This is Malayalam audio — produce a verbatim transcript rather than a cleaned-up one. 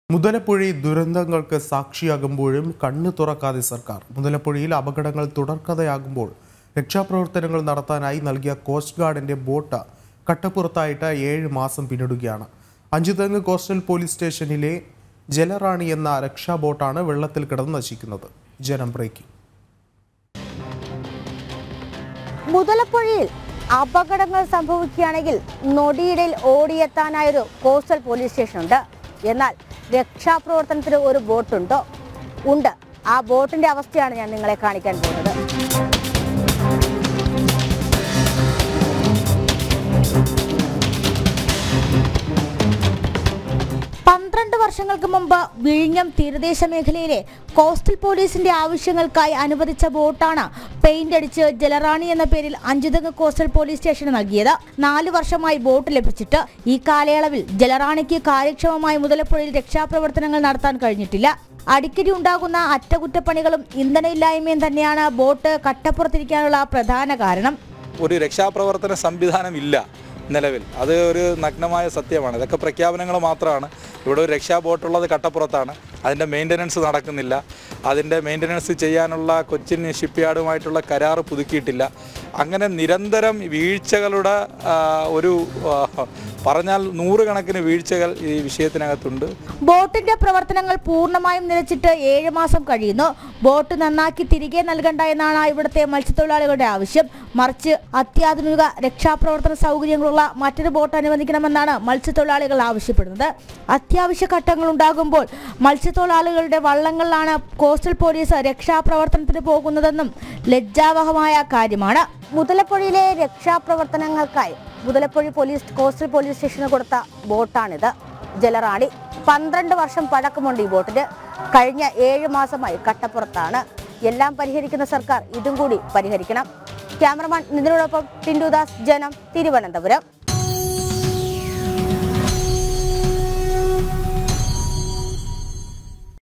മുതലപ്പുഴി ദുരന്തങ്ങൾക്ക് സാക്ഷിയാകുമ്പോഴും കണ്ണു തുറക്കാതെ സർക്കാർ. മുതലപ്പുഴയിൽ അപകടങ്ങൾ തുടർക്കഥയാകുമ്പോൾ രക്ഷാപ്രവർത്തനങ്ങൾ നടത്താനായി നൽകിയ കോസ്റ്റ് ഗാർഡിന്റെ ബോട്ട് കട്ടപ്പുറത്തായിട്ട് ഏഴ് മാസം പിന്നിടുകയാണ്. അഞ്ചുതെങ്ങ് കോസ്റ്റൽ പോലീസ് സ്റ്റേഷനിലെ ജലറാണി എന്ന രക്ഷാ ബോട്ടാണ് വെള്ളത്തിൽ കിടന്ന് നശിക്കുന്നത്. ജനം ബ്രേക്കിംഗ്. മുതലപ്പുഴയിൽ അപകടങ്ങൾ സംഭവിക്കുകയാണെങ്കിൽ നൊടിയിടയിൽ ഓടിയെത്താനായൊരു കോസ്റ്റൽ പോലീസ് സ്റ്റേഷനുണ്ട്. എന്നാൽ രക്ഷാപ്രവർത്തനത്തിന് ഒരു ബോട്ടുണ്ടോ? ഉണ്ട്. ആ ബോട്ടിന്റെ അവസ്ഥയാണ് ഞാൻ നിങ്ങളെ കാണിക്കാൻ പോകുന്നത്. പന്ത്രണ്ട് വർഷങ്ങൾക്ക് മുമ്പ് വിഴിഞ്ഞം തീരദേശ മേഖലയിലെ കോസ്റ്റൽ പോലീസിന്റെ ആവശ്യങ്ങൾക്കായി അനുവദിച്ച ബോട്ടാണ് പെയിന്റ് അടിച്ച് ജലറാണി എന്ന പേരിൽ അഞ്ചുതെങ്ങ് കോസ്റ്റൽ പോലീസ് സ്റ്റേഷന് നൽകിയത്. നാലു വർഷമായി ബോട്ട് ലഭിച്ചിട്ട് ഈ കാലയളവിൽ ജലറാണിക്ക് കാര്യക്ഷമമായി മുതലപ്പുഴയിൽ രക്ഷാപ്രവർത്തനങ്ങൾ നടത്താൻ കഴിഞ്ഞിട്ടില്ല. അടിക്കടി ഉണ്ടാകുന്ന അറ്റകുറ്റപ്പണികളും ഇന്ധനമില്ലായ്മയും തന്നെയാണ് ബോട്ട് കട്ടപ്പുറത്തിരിക്കാനുള്ള പ്രധാന കാരണം. ഒരു രക്ഷാപ്രവർത്തന സംവിധാനം ഇല്ല നിലവിൽ. അത് ഒരു നഗ്നമായ സത്യമാണ്. ഇതൊക്കെ പ്രഖ്യാപനങ്ങൾ മാത്രമാണ്. ഇവിടെ ഒരു രക്ഷാ ബോട്ടുള്ളത് കട്ടപ്പുറത്താണ്. അതിൻ്റെ മെയിൻ്റനൻസ് നടക്കുന്നില്ല. അതിൻ്റെ മെയിൻ്റനൻസ് ചെയ്യാനുള്ള കൊച്ചിൻ ഷിപ്പ്യാർഡുമായിട്ടുള്ള കരാർ പുതുക്കിയിട്ടില്ല. അങ്ങനെ നിരന്തരം വീഴ്ചകളുടെ ഒരു പറഞ്ഞാൽ നൂറുകണക്കിന് വീഴ്ചകൾ ഈ വിഷയത്തിനകത്തുണ്ട്. ബോട്ടിന്റെ പ്രവർത്തനങ്ങൾ പൂർണ്ണമായും നിലച്ചിട്ട് ഏഴ് മാസം കഴിയുന്നു. ബോട്ട് നന്നാക്കി തിരികെ നൽകണ്ട എന്നാണ് ഇവിടുത്തെ മത്സ്യത്തൊഴിലാളികളുടെ ആവശ്യം. മറിച്ച് അത്യാധുനിക രക്ഷാപ്രവർത്തന സൗകര്യങ്ങളുള്ള മറ്റൊരു ബോട്ട് അനുവദിക്കണമെന്നാണ് മത്സ്യത്തൊഴിലാളികൾ ആവശ്യപ്പെടുന്നത്. അത്യാവശ്യ ഘട്ടങ്ങൾ ഉണ്ടാകുമ്പോൾ മത്സ്യത്തൊഴിലാളികളുടെ വള്ളങ്ങളിലാണ് കോസ്റ്റൽ പോലീസ് രക്ഷാപ്രവർത്തനത്തിന് പോകുന്നതെന്നും ലജ്ജാവഹമായ കാര്യമാണ്. മുതലപ്പുഴയിലെ രക്ഷാപ്രവർത്തനങ്ങൾക്കായി മുതലപ്പുഴ പോലീസ് കോസ്റ്റൽ പോലീസ് സ്റ്റേഷന് കൊടുത്ത ബോട്ടാണിത്, ജലറാണി. പന്ത്രണ്ട് വർഷം പഴക്കമുണ്ട് ഈ ബോട്ടിന്. കഴിഞ്ഞ ഏഴ് മാസമായി കട്ടപ്പുറത്താണ്. എല്ലാം പരിഹരിക്കുന്ന സർക്കാർ ഇതും കൂടി പരിഹരിക്കണം. ക്യാമറമാൻ നിതിനോടൊപ്പം ടിൻഡുദാസ്, ജനം, തിരുവനന്തപുരം.